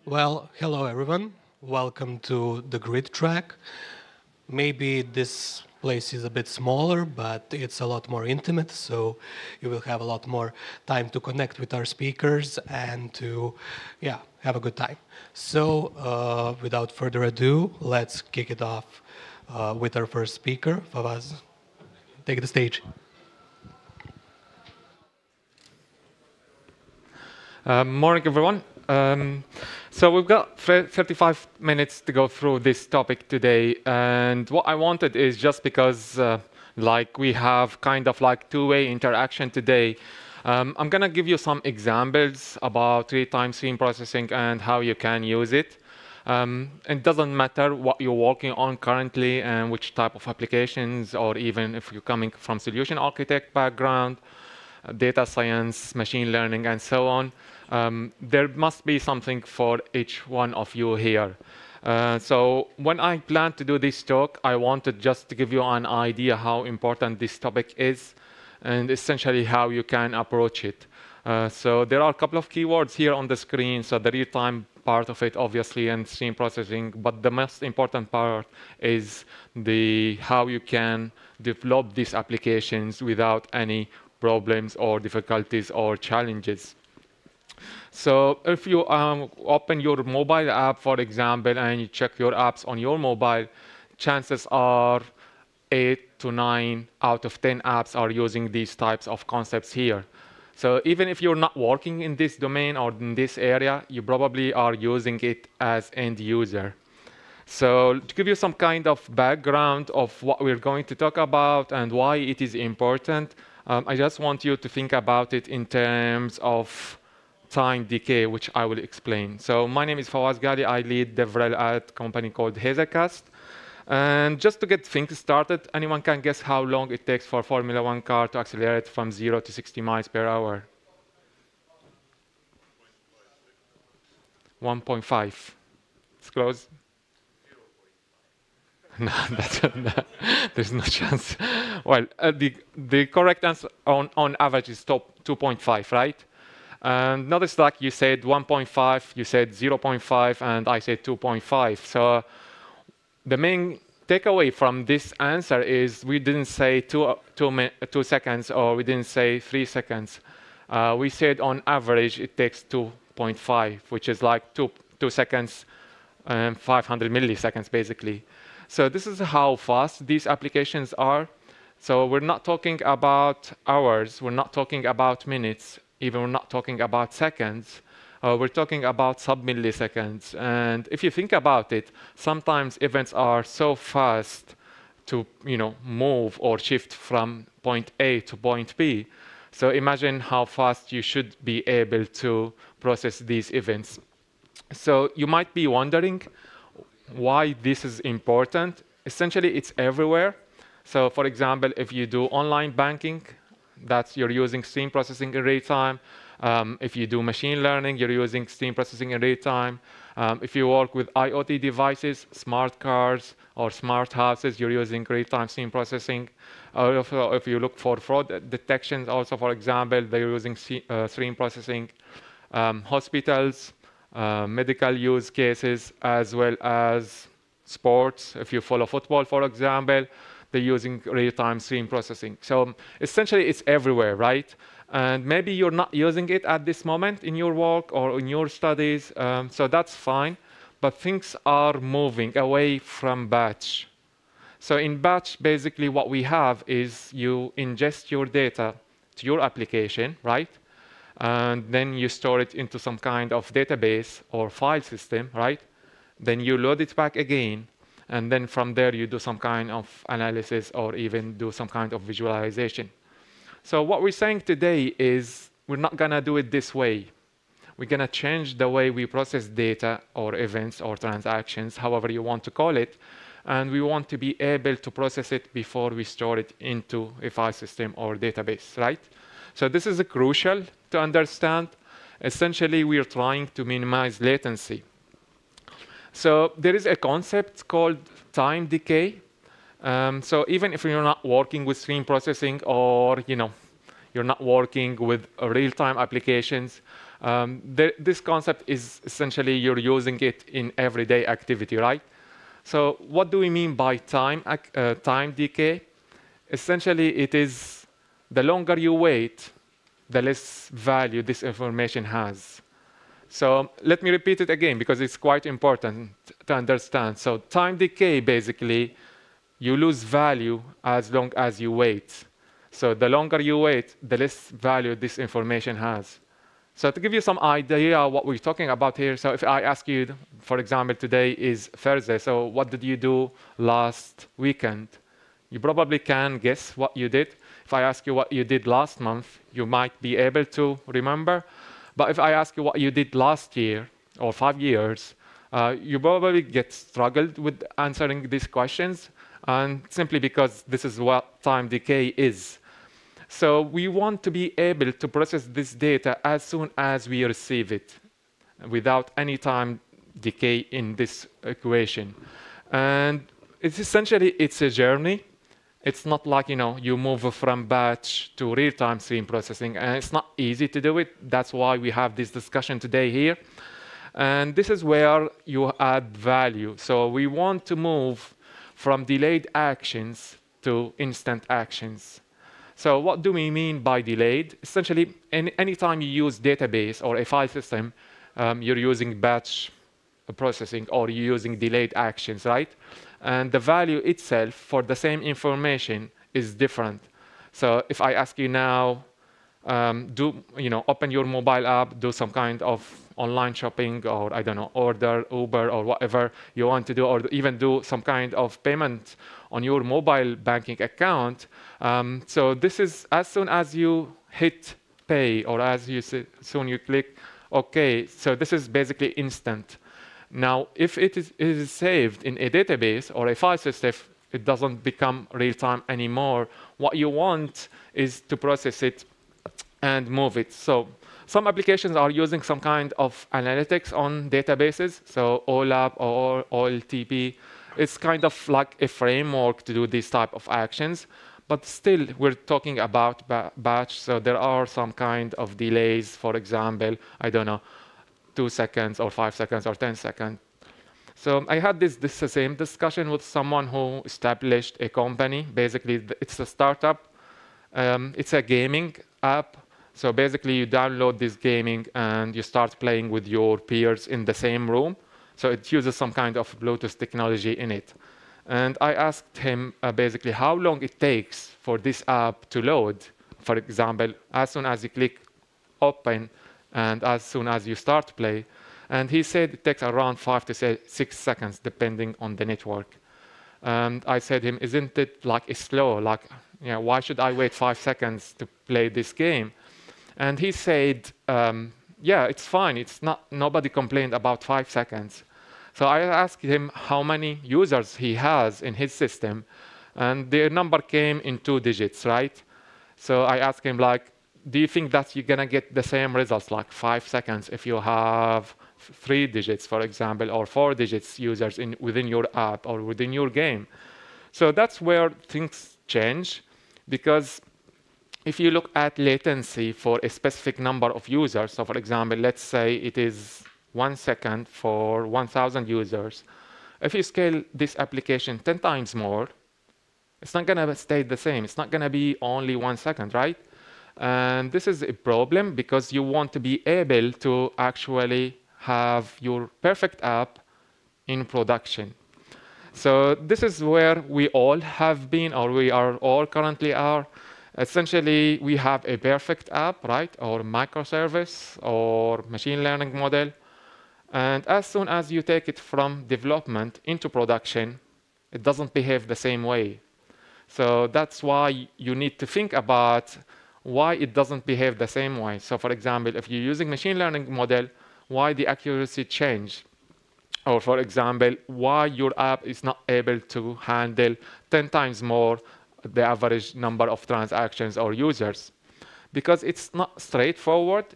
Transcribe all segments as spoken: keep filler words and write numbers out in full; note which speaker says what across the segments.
Speaker 1: Well, hello everyone. Welcome to the grid track. Maybe this place is a bit smaller, but it's a lot more intimate, so you will have a lot more time to connect with our speakers and to, yeah, have a good time. So, uh, without further ado, let's kick it off uh, with our first speaker. Fawaz, take the stage.
Speaker 2: Um, morning, everyone. Um, so we've got thirty-five minutes to go through this topic today, and what I wanted is just because, uh, like, we have kind of like two-way interaction today. Um, I'm gonna give you some examples about real-time stream processing and how you can use it. Um, it doesn't matter what you're working on currently and which type of applications, or even if you're coming from solution architect background, uh, data science, machine learning, and so on. Um, there must be something for each one of you here. Uh, so when I planned to do this talk, I wanted just to give you an idea how important this topic is and essentially how you can approach it. Uh, so there are a couple of keywords here on the screen. So the real-time part of it, obviously, and stream processing. But the most important part is the how you can develop these applications without any problems or difficulties or challenges. So if you um, open your mobile app, for example, and you check your apps on your mobile, chances are eight to nine out of ten apps are using these types of concepts here. So even if you're not working in this domain or in this area, you probably are using it as end user. So to give you some kind of background of what we're going to talk about and why it is important, um, I just want you to think about it in terms of time decay, which I will explain. So my name is Fawaz Ghali. I lead DevRel at a company called Hazelcast. And just to get things started, anyone can guess how long it takes for a Formula One car to accelerate from zero to sixty miles per hour? one point five. It's close. No, that's, no, there's no chance. Well, uh, the, the correct answer on, on average is two point five, right? And notice like you said one point five, you said zero point five, and I said two point five. So the main takeaway from this answer is we didn't say two, two, two seconds or we didn't say three seconds. Uh, we said on average it takes two point five, which is like two, two seconds and five hundred milliseconds basically. So this is how fast these applications are. So we're not talking about hours, we're not talking about minutes, even we're not talking about seconds. Uh, we're talking about sub-milliseconds. And if you think about it, sometimes events are so fast to you know, move or shift from point A to point B. So imagine how fast you should be able to process these events. So you might be wondering why this is important. Essentially, it's everywhere. So for example, if you do online banking, that's you're using stream processing in real time. Um, if you do machine learning, you're using stream processing in real time. Um, if you work with IoT devices, smart cars or smart houses, you're using real-time stream processing. Uh, if, uh, if you look for fraud detections, also, for example, they're using uh, stream processing. Um, hospitals, uh, medical use cases, as well as sports. If you follow football, for example, they're using real-time stream processing. So essentially, it's everywhere, right? And maybe you're not using it at this moment in your work or in your studies, um, so that's fine. But things are moving away from batch. So in batch, basically what we have is you ingest your data to your application, right? And then you store it into some kind of database or file system, right? Then you load it back again. And then from there, you do some kind of analysis or even do some kind of visualization. So what we're saying today is we're not going to do it this way. We're going to change the way we process data or events or transactions, however you want to call it. And we want to be able to process it before we store it into a file system or database, right? So this is crucial to understand. Essentially, we are trying to minimize latency. So there is a concept called time decay. Um, so even if you're not working with stream processing or you know, you're not working with real-time applications. Um, the, this concept is essentially you're using it in everyday activity, right? So what do we mean by time, uh, time decay? Essentially, it is the longer you wait, the less value this information has. So let me repeat it again, because it's quite important to understand. So time decay, basically, you lose value as long as you wait. So the longer you wait, the less value this information has. So to give you some idea what we're talking about here, so if I ask you, for example, today is Thursday, so what did you do last weekend? You probably can guess what you did. If I ask you what you did last month, you might be able to remember. But if I ask you what you did last year or five years, uh, you probably get struggled with answering these questions, and simply because this is what time decay is. So we want to be able to process this data as soon as we receive it, without any time decay in this equation. And it's essentially, it's a journey. It's not like, you know, you move from batch to real-time stream processing, and it's not easy to do it. That's why we have this discussion today here. And this is where you add value. So we want to move from delayed actions to instant actions. So what do we mean by delayed? Essentially, any anytime you use database or a file system, um, you're using batch processing or you're using delayed actions, right? And the value itself for the same information is different. So if I ask you now, um, do you know, open your mobile app, do some kind of online shopping, or I don't know, order Uber or whatever you want to do, or even do some kind of payment on your mobile banking account. Um, so this is as soon as you hit pay, or as you say, soon you click OK. So this is basically instant. Now, if it is, it is saved in a database or a file system, it doesn't become real-time anymore. What you want is to process it and move it. So some applications are using some kind of analytics on databases. So OLAP or O L T P, it's kind of like a framework to do these type of actions. But still, we're talking about ba batch. So there are some kind of delays. For example, I don't know, two seconds or five seconds or ten seconds. So I had this, this same discussion with someone who established a company. Basically, it's a startup. Um, it's a gaming app. So basically, you download this gaming and you start playing with your peers in the same room. So it uses some kind of Bluetooth technology in it. And I asked him uh, basically how long it takes for this app to load. For example, as soon as you click open and as soon as you start play. And he said it takes around five to say six seconds, depending on the network. And I said to him, isn't it like it's slow? Like, you know, why should I wait five seconds to play this game? And he said, um, yeah, it's fine. It's not, nobody complained about five seconds. So I asked him how many users he has in his system, and the number came in two digits, right? So I asked him, like, do you think that you're gonna get the same results, like five seconds, if you have three digits, for example, or four digits users in within your app or within your game? So that's where things change, because if you look at latency for a specific number of users, so for example, let's say it is one second for one thousand users. If you scale this application ten times more, it's not going to stay the same. It's not going to be only one second, right? And this is a problem because you want to be able to actually have your perfect app in production. So this is where we all have been, or we are all currently are. Essentially, we have a perfect app, right? Or microservice or machine learning model. And as soon as you take it from development into production, it doesn't behave the same way. So that's why you need to think about why it doesn't behave the same way. So for example, if you're using machine learning model, why the accuracy change? Or for example, why your app is not able to handle ten times more the average number of transactions or users? Because it's not straightforward.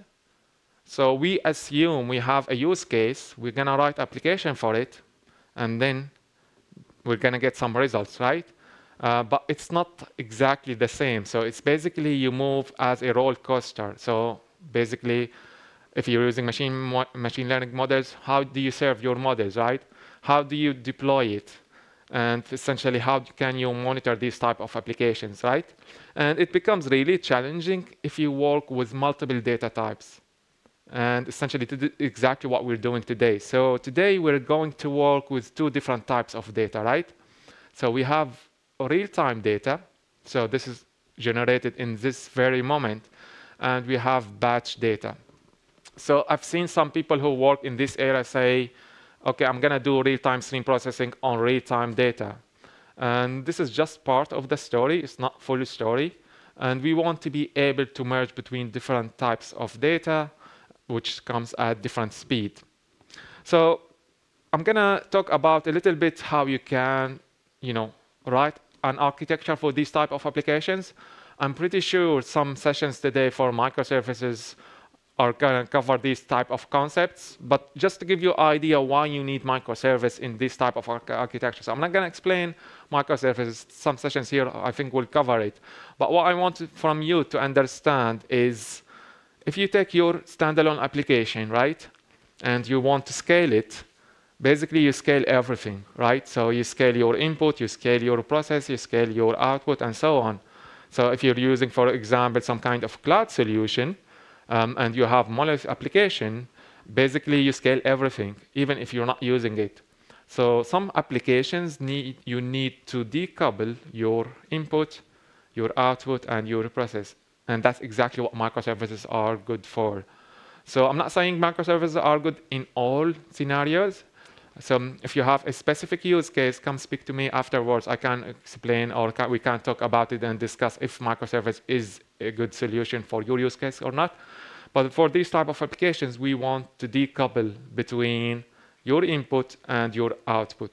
Speaker 2: So we assume we have a use case, we're gonna write application for it, and then we're gonna get some results, right? Uh, but it's not exactly the same. So it's basically you move as a roller coaster. So basically, if you're using machine mo machine learning models, how do you serve your models, right? How do you deploy it? And essentially, how can you monitor these type of applications, right? And it becomes really challenging if you work with multiple data types. And essentially, to do exactly what we're doing today. So today, we're going to work with two different types of data, right? So we have real-time data. So this is generated in this very moment. And we have batch data. So I've seen some people who work in this area say, OK, I'm going to do real-time stream processing on real-time data. And this is just part of the story. It's not full story. And we want to be able to merge between different types of data, which comes at different speed. So I'm going to talk about a little bit how you can, you know, write an architecture for these type of applications. I'm pretty sure some sessions today for microservices are going to cover these type of concepts. But just to give you an idea why you need microservice in this type of architecture. So I'm not going to explain microservices. Some sessions here, I think, will cover it. But what I want from you to understand is if you take your standalone application, right, and you want to scale it, basically you scale everything, right? So you scale your input, you scale your process, you scale your output, and so on. So if you're using, for example, some kind of cloud solution, um, and you have monolith application, basically you scale everything, even if you're not using it. So some applications need you need to decouple your input, your output, and your process. And that's exactly what microservices are good for. So I'm not saying microservices are good in all scenarios. So if you have a specific use case, come speak to me afterwards. I can explain, or can, we can talk about it and discuss if microservice is a good solution for your use case or not. But for these type of applications, we want to decouple between your input and your output,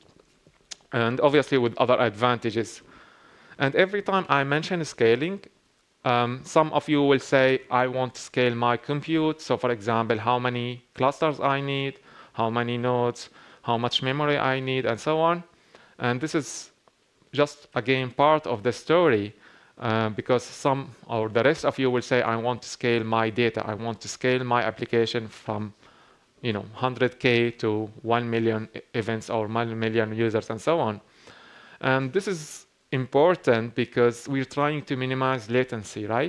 Speaker 2: and obviously with other advantages. And every time I mention scaling, um, some of you will say, I want to scale my compute. So for example, how many clusters I need, how many nodes, how much memory I need, and so on. And this is just, again, part of the story, uh, because some or the rest of you will say, I want to scale my data. I want to scale my application from you know, one hundred K to one million events or one million users, and so on. And this is important because we're trying to minimize latency, right?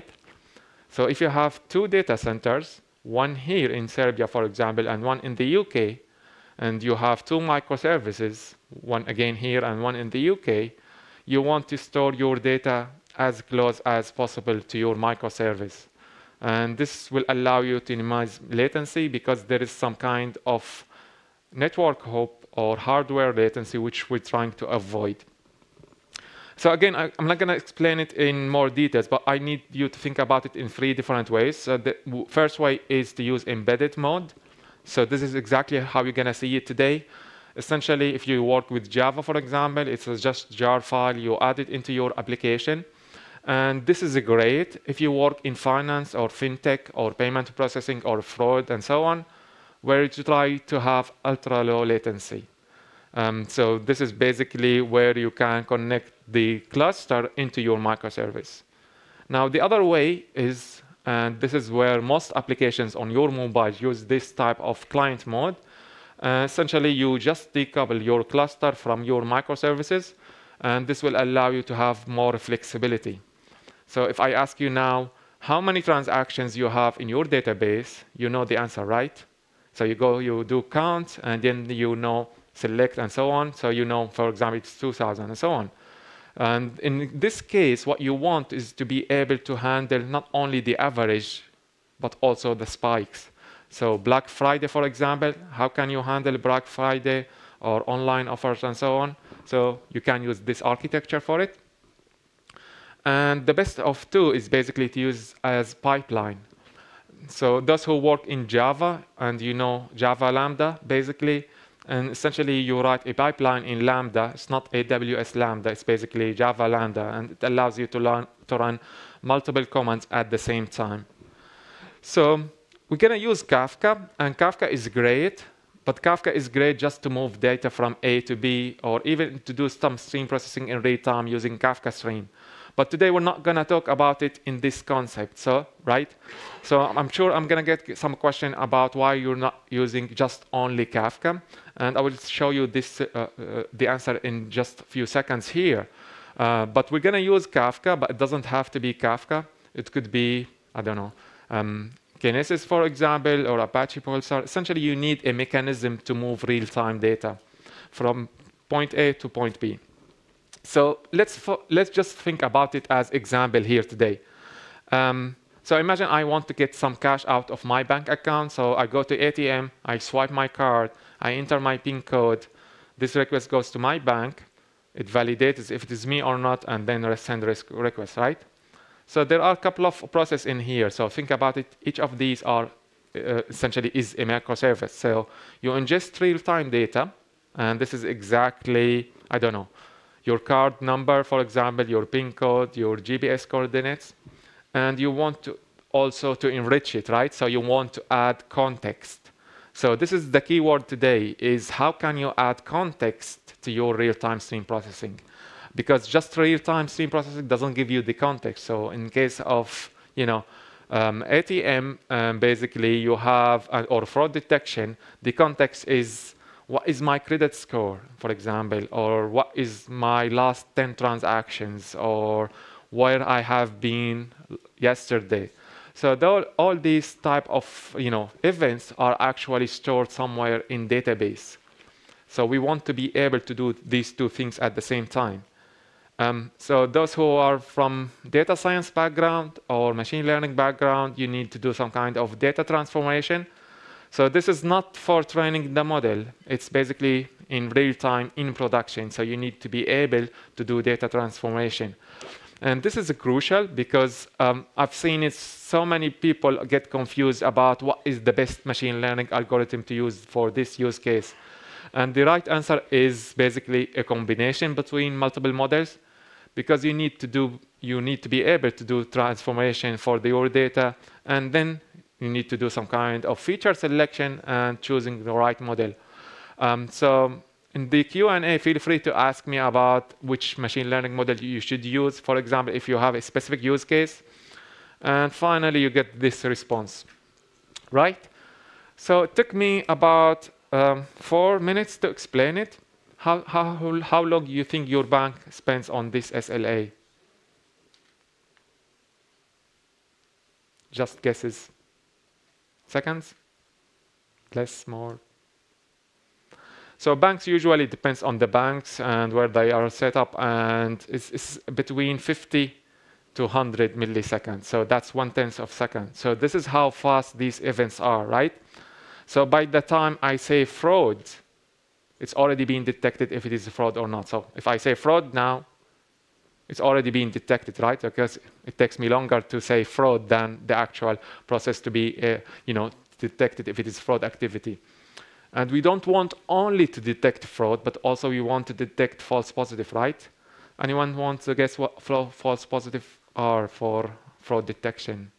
Speaker 2: So if you have two data centers, one here in Serbia, for example, and one in the U K, and you have two microservices, one again here and one in the U K, you want to store your data as close as possible to your microservice. And this will allow you to minimize latency because there is some kind of network hop or hardware latency which we're trying to avoid. So again, I, I'm not going to explain it in more details, but I need you to think about it in three different ways. So the first way is to use embedded mode. So this is exactly how you're going to see it today. Essentially, if you work with Java, for example, it's just jar file. You add it into your application. And this is great if you work in finance or fintech or payment processing or fraud and so on, where you try to have ultra low latency. Um, so this is basically where you can connect the cluster into your microservice. Now, the other way is, and this is where most applications on your mobile use this type of client mode. Uh, essentially, you just decouple your cluster from your microservices, and this will allow you to have more flexibility. So if I ask you now, how many transactions you have in your database, you know the answer, right? So you go, you do count, and then you know select and so on. So you know, for example, it's two thousand and so on. And in this case, what you want is to be able to handle not only the average, but also the spikes. So Black Friday, for example, how can you handle Black Friday or online offers and so on? So you can use this architecture for it. And the best of two is basically to use as pipeline. So those who work in Java, and you know Java Lambda, basically, and essentially you write a pipeline in Lambda. It's not A W S Lambda, it's basically Java Lambda, and it allows you to, learn, to run multiple commands at the same time. So we're going to use Kafka, and Kafka is great But Kafka is great just to move data from A to B, or even to do some stream processing in real time using Kafka Stream. But today we're not going to talk about it in this concept, so right? So I'm sure I'm going to get some question about why you're not using just only Kafka, and I will show you this uh, uh, the answer in just a few seconds here. Uh, but we're going to use Kafka, but it doesn't have to be Kafka. It could be, I don't know, um, Kinesis, for example, or Apache Pulsar. Essentially, you need a mechanism to move real-time data from point A to point B. So let's, let's just think about it as example here today. Um, so imagine I want to get some cash out of my bank account. So I go to A T M, I swipe my card, I enter my PIN code. This request goes to my bank. It validates if it is me or not, and then send a request, right? So there are a couple of processes in here. So think about it. Each of these are uh, essentially is a microservice. So you ingest real-time data, and this is exactly, I don't know, your card number, for example, your PIN code, your G P S coordinates, and you want to also to enrich it, right? So you want to add context. So this is the key word today, is how can you add context to your real-time stream processing? Because just real-time stream processing doesn't give you the context. So in case of, you know, um, A T M, um, basically you have, uh, or fraud detection, the context is, what is my credit score, for example, or what is my last ten transactions, or where I have been yesterday. So all these type of, you know, events are actually stored somewhere in database. So we want to be able to do these two things at the same time. Um, so those who are from data science background or machine learning background, you need to do some kind of data transformation. So this is not for training the model. It's basically in real time in production. So you need to be able to do data transformation. And this is crucial because um, I've seen it, so many people get confused about what is the best machine learning algorithm to use for this use case. And the right answer is basically a combination between multiple models, because you need to do, you need to be able to do transformation for the, your data, and then you need to do some kind of feature selection and choosing the right model. Um, so in the Q and A, feel free to ask me about which machine learning model you should use, for example, if you have a specific use case. And finally, you get this response, right? So it took me about um, four minutes to explain it. How, how, how long do you think your bank spends on this S L A? Just guesses. Seconds? Less, more? So banks usually depends on the banks and where they are set up, and it's, it's between fifty to one hundred milliseconds. So that's one tenth of a second. So this is how fast these events are, right? So by the time I say fraud, it's already been detected if it is a fraud or not. So if I say fraud now, it's already been detected, right? Because it takes me longer to say fraud than the actual process to be, uh, you know, detected if it is fraud activity. And we don't want only to detect fraud, but also we want to detect false positive, right? Anyone want to guess what false positive are for fraud detection?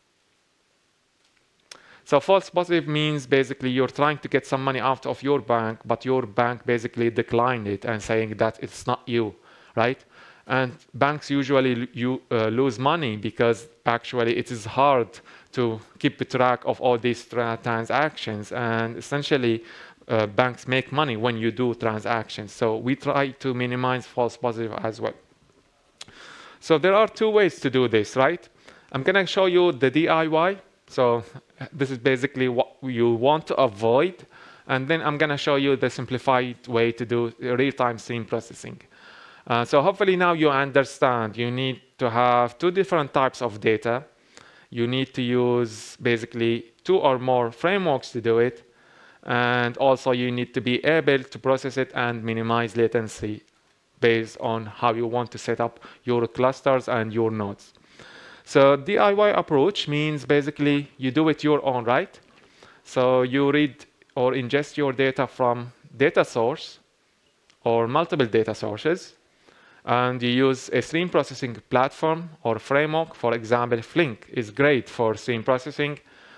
Speaker 2: So false positive means basically you're trying to get some money out of your bank, but your bank basically declined it and saying that it's not you, right? And banks usually you, uh, lose money because actually it is hard to keep track of all these tra transactions. And essentially, uh, banks make money when you do transactions. So we try to minimize false positive as well. So there are two ways to do this, right? I'm going to show you the D I Y. So this is basically what you want to avoid. And then I'm going to show you the simplified way to do real-time stream processing. Uh, so hopefully now you understand you need to have two different types of data. You need to use basically two or more frameworks to do it. And also you need to be able to process it and minimize latency based on how you want to set up your clusters and your nodes. So D I Y approach means basically you do it your own, right? So you read or ingest your data from data source or multiple data sources, and you use a stream processing platform or framework. For example, Flink is great for stream processing,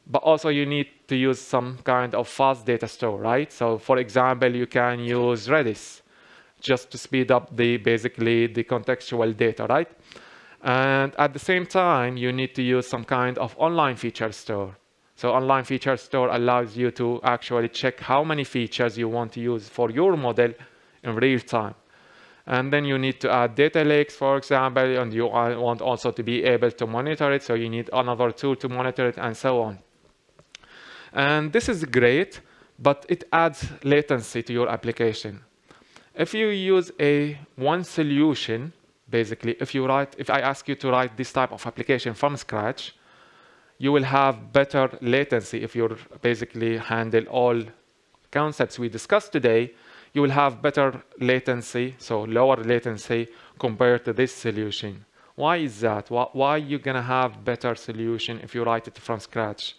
Speaker 2: but also you need to use some kind of fast data store, right? So for example, you can use Redis just to speed up the basically the contextual data, right? And at the same time, you need to use some kind of online feature store. So online feature store allows you to actually check how many features you want to use for your model in real time. And then you need to add data lakes, for example, and you want also to be able to monitor it. So you need another tool to monitor it and so on. And this is great, but it adds latency to your application. If you use a one solution, basically, if you write, if I ask you to write this type of application from scratch, you will have better latency. If you basically handle all concepts we discussed today, you will have better latency, so lower latency compared to this solution. Why is that? Why, why are you gonna have better solution if you write it from scratch?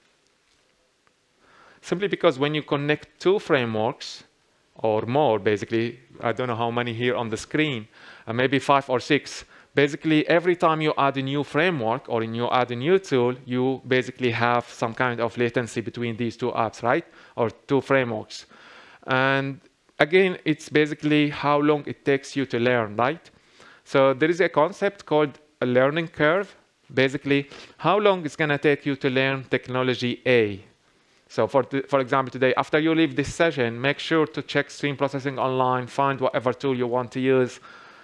Speaker 2: Simply because when you connect two frameworks, or more, basically, I don't know how many here on the screen, uh, maybe five or six. Basically, every time you add a new framework or you add a new tool, you basically have some kind of latency between these two apps, right? Or two frameworks. And again, it's basically how long it takes you to learn, right? So there is a concept called a learning curve. Basically, how long it's gonna take you to learn technology A. So for, for example, today, after you leave this session, make sure to check stream processing online, find whatever tool you want to use.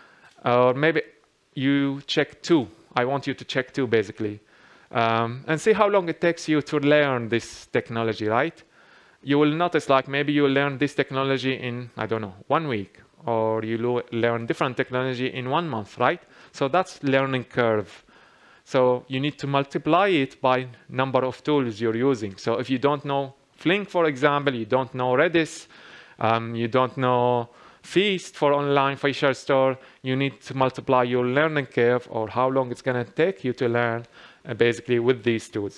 Speaker 2: Or maybe you check two. I want you to check two, basically. Um, and see how long it takes you to learn this technology, right? You will notice, like, maybe you learn this technology in, I don't know, one week. Or you learn different technology in one month, right? So that's learning curve. So you need to multiply it by number of tools you're using. So if you don't know Flink, for example, you don't know Redis, um, you don't know Feast for online feature store, you need to multiply your learning curve or how long it's going to take you to learn uh, basically with these tools.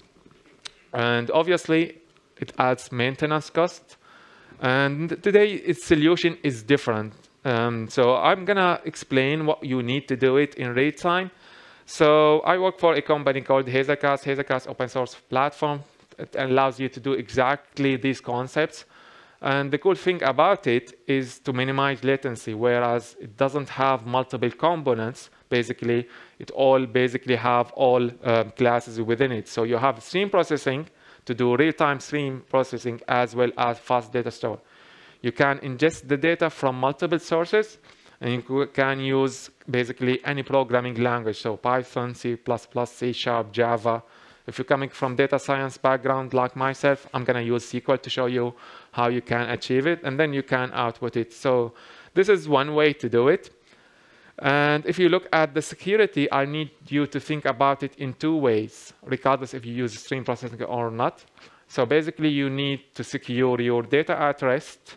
Speaker 2: And obviously, it adds maintenance cost. And today, its solution is different. Um, so I'm going to explain what you need to do it in real time. So I work for a company called Hazelcast, Hazelcast open source platform. It allows you to do exactly these concepts. And the cool thing about it is to minimize latency, whereas it doesn't have multiple components. Basically, it all basically have all uh, classes within it. So you have stream processing to do real-time stream processing as well as fast data store. You can ingest the data from multiple sources, and you can use basically any programming language, so Python, C plus plus, C Sharp, Java. If you're coming from data science background like myself, I'm going to use S Q L to show you how you can achieve it, and then you can output it. So this is one way to do it. And if you look at the security, I need you to think about it in two ways, regardless if you use stream processing or not. So basically, you need to secure your data at rest.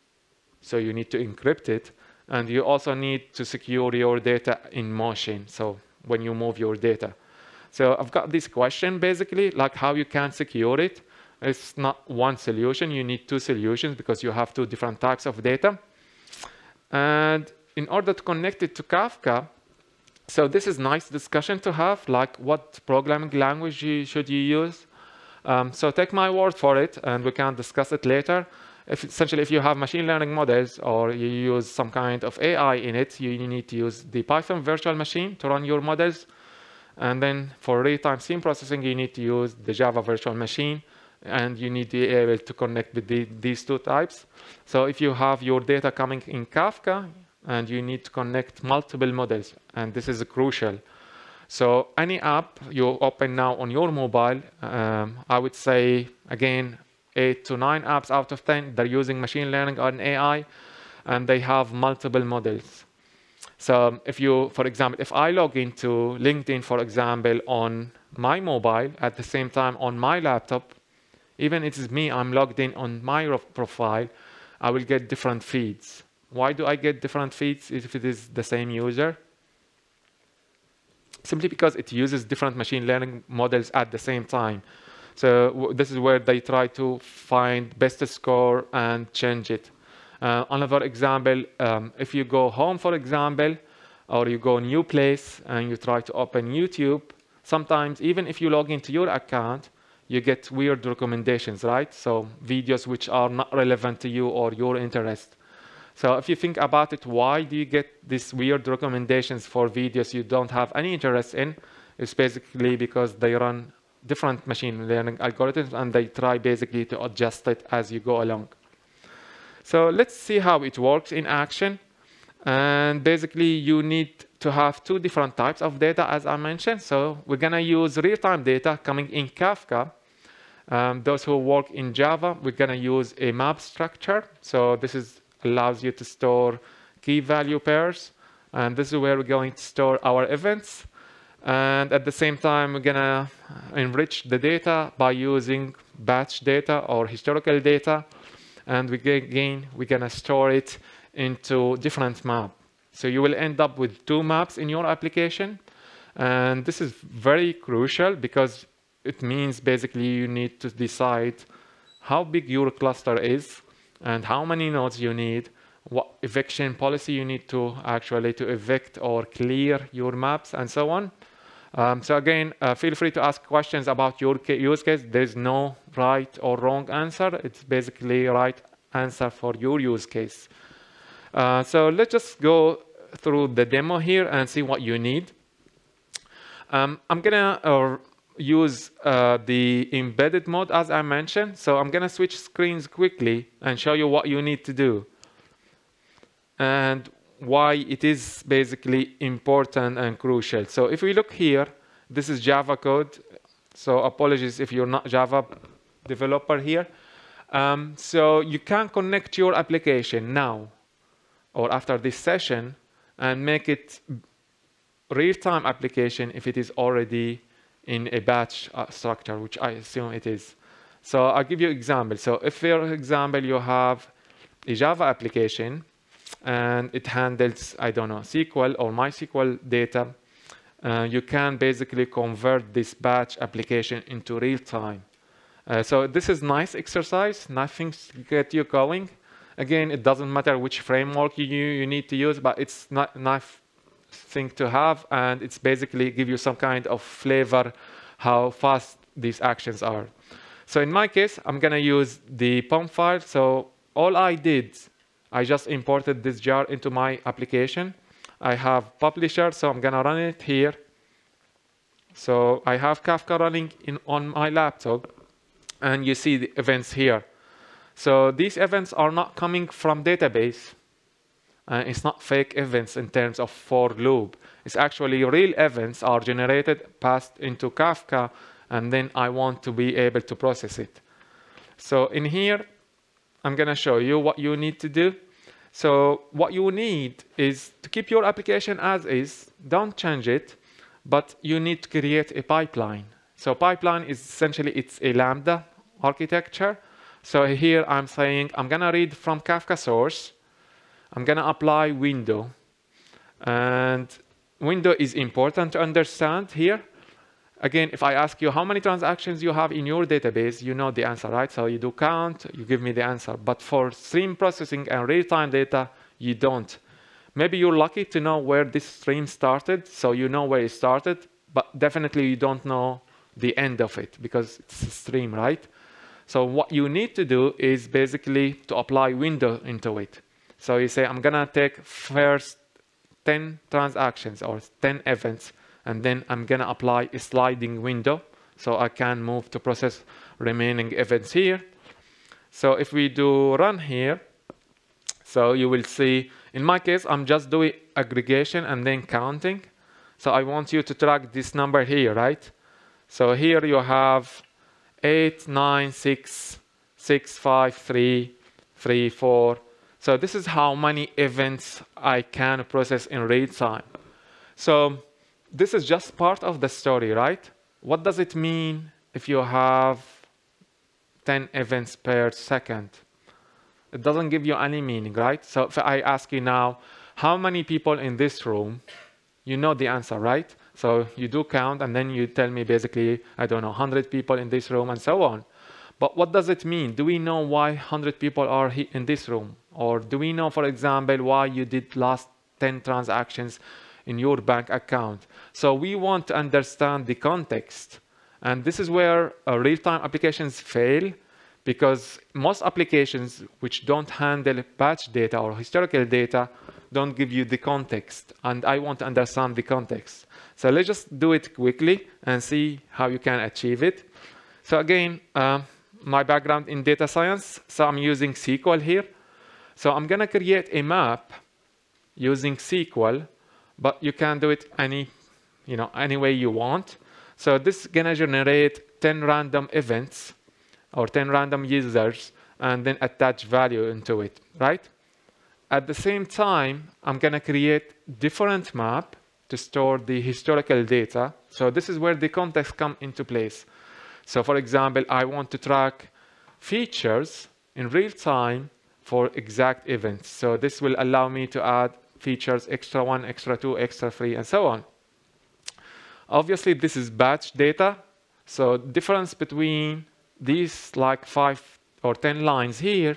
Speaker 2: So you need to encrypt it. And you also need to secure your data in motion, so when you move your data. So I've got this question, basically, like how you can secure it. It's not one solution. You need two solutions because you have two different types of data. And in order to connect it to Kafka, so this is nice discussion to have, like what programming language you, should you use. Um, so take my word for it, and we can discuss it later. If essentially, if you have machine learning models or you use some kind of A I in it, you need to use the Python virtual machine to run your models. And then for real-time stream processing, you need to use the Java virtual machine, and you need to be able to connect with the, these two types. So if you have your data coming in Kafka, and you need to connect multiple models, and this is crucial. So any app you open now on your mobile, um, I would say, again, eight to nine apps out of ten, they're using machine learning or an A I, and they have multiple models. So if you, for example, if I log into LinkedIn, for example, on my mobile, at the same time on my laptop, even if it's me, I'm logged in on my profile, I will get different feeds. Why do I get different feeds if it is the same user? Simply because it uses different machine learning models at the same time. So this is where they try to find best score and change it. Uh, another example, um, if you go home, for example, or you go a new place and you try to open YouTube, sometimes even if you log into your account, you get weird recommendations, right? So videos which are not relevant to you or your interest. So if you think about it, why do you get these weird recommendations for videos you don't have any interest in? It's basically because they run different machine learning algorithms and they try basically to adjust it as you go along. So let's see how it works in action. And basically you need to have two different types of data, as I mentioned. So we're gonna use real-time data coming in Kafka. Um, those who work in Java, we're gonna use a map structure. So this is allows you to store key value pairs. And this is where we're going to store our events. And at the same time, we're gonna enrich the data by using batch data or historical data. And we again, we're gonna store it into different maps. So you will end up with two maps in your application. And this is very crucial because it means basically you need to decide how big your cluster is and how many nodes you need, what eviction policy you need to actually to evict or clear your maps and so on. Um, so again, uh, feel free to ask questions about your use case. There's no right or wrong answer. It's basically right answer for your use case. Uh, so let's just go through the demo here and see what you need. Um, I'm gonna uh, use uh, the embedded mode as I mentioned. So I'm gonna switch screens quickly and show you what you need to do and why it is basically important and crucial. So if we look here, this is Java code. So apologies if you're not Java developer here. Um, so you can connect your application now or after this session and make it real-time application if it is already in a batch uh, structure, which I assume it is. So I'll give you an example. So if, for example, you have a Java application and it handles, I don't know, S Q L or MySQL data, uh, you can basically convert this batch application into real-time. Uh, so this is nice exercise, nothing to get you going. Again, it doesn't matter which framework you, you need to use, but it's not enough thing to have, and it's basically give you some kind of flavor how fast these actions are. So in my case, I'm gonna use the P O M file. So all I did, I just imported this jar into my application. I have publisher, so I'm gonna run it here. So I have Kafka running in on my laptop, and you see the events here. So these events are not coming from database. Uh, it's not fake events in terms of for loop. It's actually real events are generated, passed into Kafka, and then I want to be able to process it. So in here, I'm gonna show you what you need to do. So what you need is to keep your application as is, don't change it, but you need to create a pipeline. So pipeline is essentially, it's a Lambda architecture. So here I'm saying, I'm gonna read from Kafka source, I'm gonna apply window, and window is important to understand here. Again, if I ask you how many transactions you have in your database, you know the answer, right? So you do count, you give me the answer. But for stream processing and real-time data, you don't. Maybe you're lucky to know where this stream started, so you know where it started, but definitely you don't know the end of it because it's a stream, right? So what you need to do is basically to apply window into it. So you say, I'm gonna take first ten transactions or ten events, and then I'm gonna apply a sliding window so I can move to process remaining events here. So if we do run here, so you will see, in my case, I'm just doing aggregation and then counting. So I want you to track this number here, right? So here you have eight, nine, six, six, five, three, three, four. So this is how many events I can process in real time. So this is just part of the story, right? What does it mean if you have ten events per second? It doesn't give you any meaning, right? So if I ask you now, how many people in this room, you know the answer, right? So you do count, and then you tell me basically, I don't know, one hundred people in this room and so on. But what does it mean? Do we know why one hundred people are in this room? Or do we know, for example, why you did last ten transactions in your bank account? So we want to understand the context. And this is where uh, real-time applications fail, because most applications which don't handle batch data or historical data don't give you the context. And I want to understand the context. So let's just do it quickly and see how you can achieve it. So again, uh, my background in data science, so I'm using S Q L here. So I'm going to create a map using S Q L, but you can do it any, you know, any way you want. So this is going to generate ten random events or ten random users and then attach value into it, right? At the same time, I'm going to create different map to store the historical data. So this is where the context come into place. So for example, I want to track features in real time for exact events. So this will allow me to add features extra one, extra two, extra three, and so on. Obviously, this is batch data. So difference between these like five or ten lines here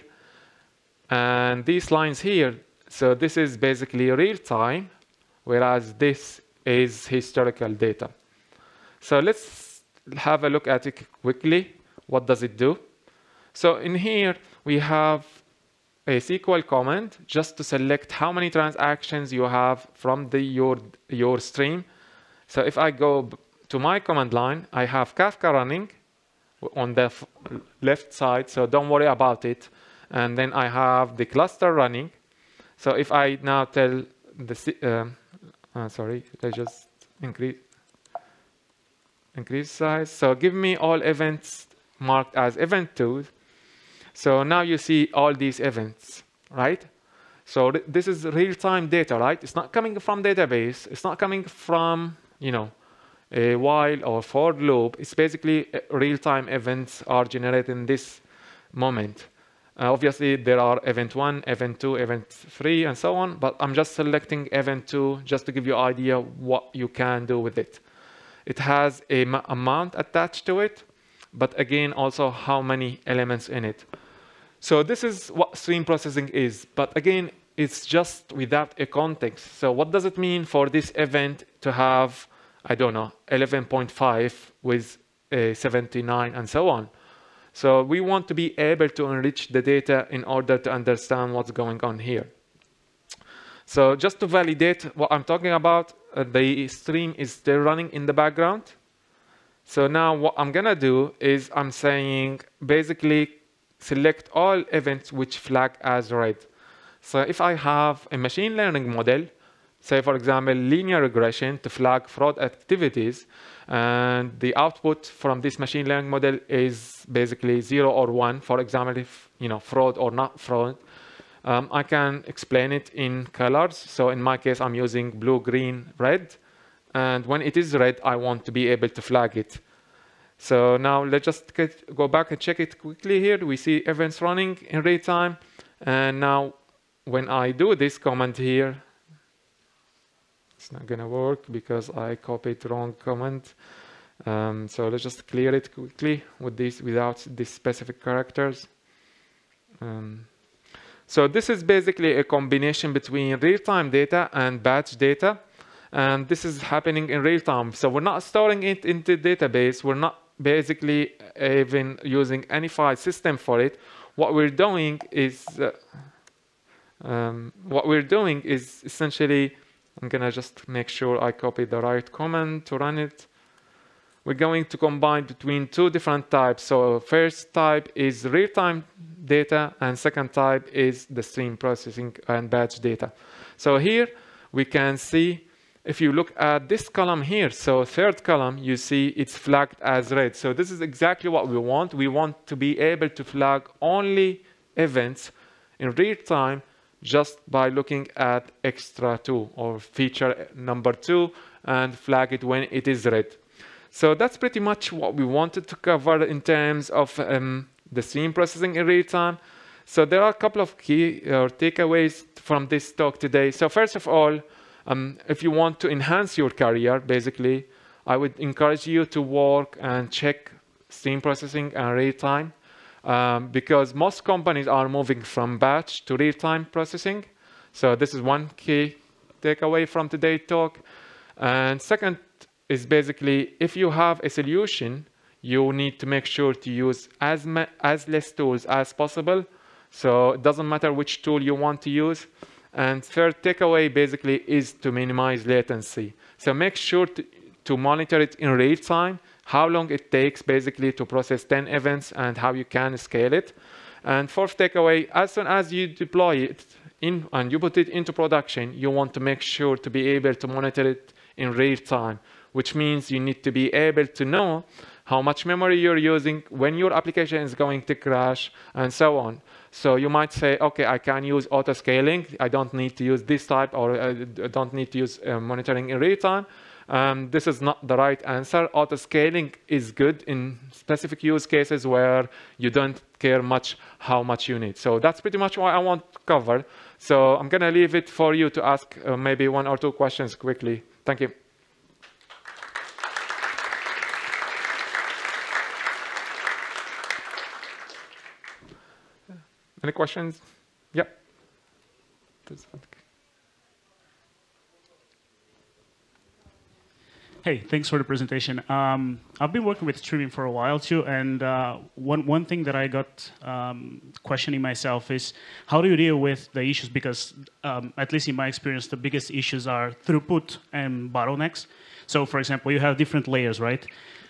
Speaker 2: and these lines here. So this is basically real time, whereas this is historical data. So let's have a look at it quickly. What does it do? So in here, we have a S Q L command just to select how many transactions you have from the, your, your stream. So if I go to my command line, I have Kafka running on the left side, so don't worry about it. And then I have the cluster running. So if I now tell the, uh, uh, sorry, let's just increase, increase size. So give me all events marked as event two. So now you see all these events, right? So th this is real-time data, right? It's not coming from database. It's not coming from, you know, a while or for loop. It's basically real-time events are generated in this moment. Uh, obviously, there are event one, event two, event three, and so on. But I'm just selecting event two just to give you an idea what you can do with it. It has a amount attached to it, but again, also how many elements in it. So this is what stream processing is. But again, it's just without a context. So what does it mean for this event to have, I don't know, eleven point five with a seventy-nine and so on? So we want to be able to enrich the data in order to understand what's going on here. So just to validate what I'm talking about, uh, the stream is still running in the background. So now what I'm going to do is I'm saying basically select all events which flag as red. So if I have a machine learning model, say for example, linear regression to flag fraud activities, and the output from this machine learning model is basically zero or one, for example, if you know fraud or not fraud, um, I can explain it in colors. So in my case, I'm using blue, green, red. And when it is red, I want to be able to flag it. So now let's just get, go back and check it quickly here. We see events running in real time. And now when I do this command here, it's not going to work because I copied the wrong command. Um, so let's just clear it quickly with this without these specific characters. Um, so this is basically a combination between real-time data and batch data. And this is happening in real time. So we're not storing it into the database. We're not basically even using any file system for it. What we're doing is, uh, um, what we're doing is essentially, I'm gonna just make sure I copy the right command to run it. We're going to combine between two different types. So first type is real-time data, and second type is the stream processing and batch data. So here we can see, if you look at this column here, so third column, you see it's flagged as red. So this is exactly what we want. We want to be able to flag only events in real time just by looking at extra two or feature number two and flag it when it is red. So that's pretty much what we wanted to cover in terms of um, the stream processing in real time. So there are a couple of key or takeaways from this talk today. So first of all, Um, if you want to enhance your career, basically, I would encourage you to work and check stream processing and real-time, um, because most companies are moving from batch to real-time processing. So this is one key takeaway from today's talk. And second is basically, if you have a solution you need to make sure to use as, as less tools as possible. So it doesn't matter which tool you want to use. And third takeaway basically is to minimize latency. So make sure to, to monitor it in real time, how long it takes basically to process ten events and how you can scale it. And fourth takeaway, as soon as you deploy it in and you put it into production, you want to make sure to be able to monitor it in real time, which means you need to be able to know how much memory you're using, when your application is going to crash, and so on. So you might say, okay, I can use auto scaling. I don't need to use this type, or I don't need to use uh, monitoring in real time. Um, this is not the right answer. Auto scaling is good in specific use cases where you don't care much how much you need. So that's pretty much what I want to cover. So I'm going to leave it for you to ask uh, maybe one or two questions quickly. Thank you. Any questions? Yeah.
Speaker 3: Hey, thanks for the presentation. Um, I've been working with streaming for a while too, and uh, one one thing that I got um, questioning myself is how do you deal with the issues? Because um, at least in my experience, the biggest issues are throughput and bottlenecks. So, for example, you have different layers, right?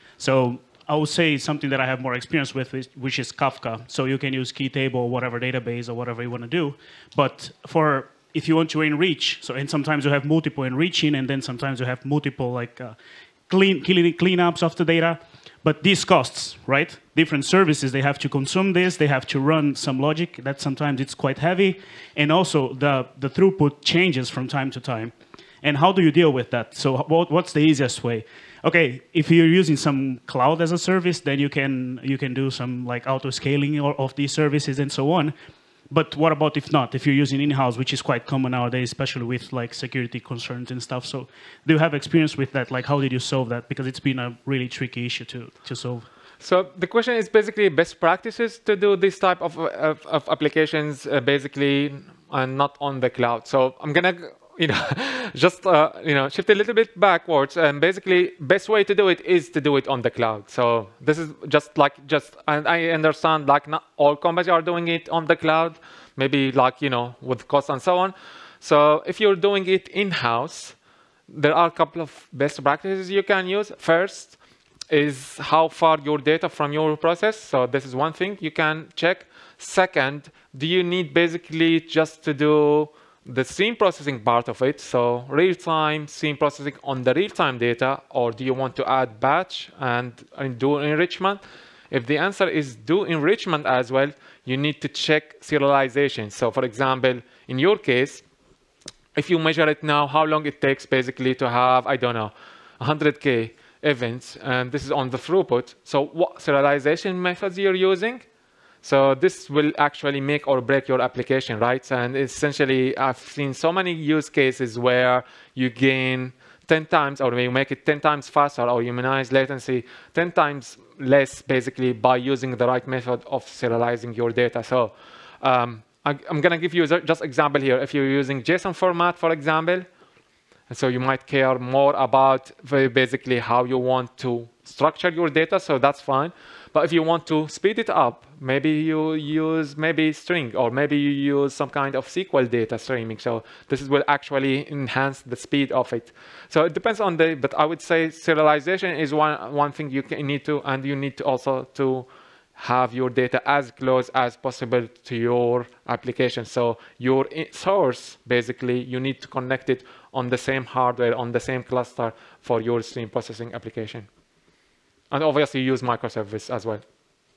Speaker 3: So I would say something that I have more experience with, which is Kafka. So you can use key table, whatever database, or whatever you want to do. But for if you want to enrich, so and sometimes you have multiple enriching, and then sometimes you have multiple like uh, clean, clean cleanups of the data. But these costs, right? Different services, they have to consume this, they have to run some logic. That sometimes it's quite heavy, and also the the throughput changes from time to time. And how do you deal with that? So what, what's the easiest way? Okay, if you're using some cloud as a service, then you can you can do some like auto scaling of these services and so on. But what about if not? If you're using in-house, which is quite common nowadays, especially with like security concerns and stuff. So do you have experience with that? Like how did you solve that? Because it's been a really tricky issue to, to solve.
Speaker 2: So the question is basically best practices to do this type of, of, of applications uh, basically and not on the cloud. So I'm gonna you know, just uh, you know, shift a little bit backwards, and basically, best way to do it is to do it on the cloud. So this is just like just, and I understand like not all companies are doing it on the cloud, maybe like you know with cost and so on. So if you're doing it in-house, there are a couple of best practices you can use. First is how far your data from your process. So this is one thing you can check. Second, do you need basically just to do the stream processing part of it, so real-time stream processing on the real-time data, or do you want to add batch and, and do enrichment? If the answer is do enrichment as well, you need to check serialization. So for example, in your case, if you measure it now, how long it takes basically to have, I don't know, one hundred K events, and this is on the throughput. So what serialization methods you're using? So this will actually make or break your application, right? And essentially, I've seen so many use cases where you gain ten times, or you make it ten times faster, or you minimize latency ten times less, basically, by using the right method of serializing your data. So um, I, I'm going to give you just example here. If you're using JSON format, for example, so you might care more about very basically how you want to structure your data, so that's fine. But if you want to speed it up, maybe you use maybe string, or maybe you use some kind of S Q L data streaming. So this will actually enhance the speed of it. So it depends on the, but I would say serialization is one, one thing you can, need to, and you need to also to have your data as close as possible to your application. So your source, basically, you need to connect it on the same hardware, on the same cluster for your stream processing application. And obviously use microservice as well.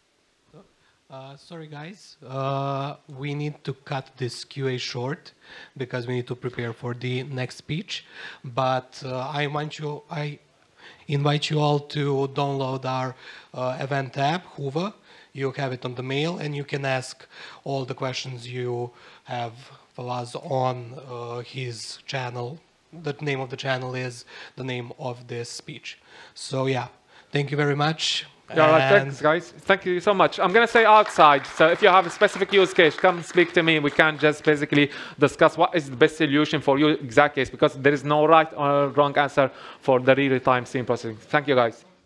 Speaker 1: Uh, sorry, guys. Uh, we need to cut this Q A short because we need to prepare for the next speech. But uh, I want you, I invite you all to download our uh, event app, Hoover. You have it on the mail, and you can ask all the questions you have Fawaz on uh, his channel. The name of the channel is the name of this speech. So yeah. Thank you very much.
Speaker 2: Yeah, right, thanks, guys. Thank you so much. I'm going to say outside. So if you have a specific use case, come speak to me. We can just basically discuss what is the best solution for your exact case, because there is no right or wrong answer for the real-time stream processing. Thank you, guys.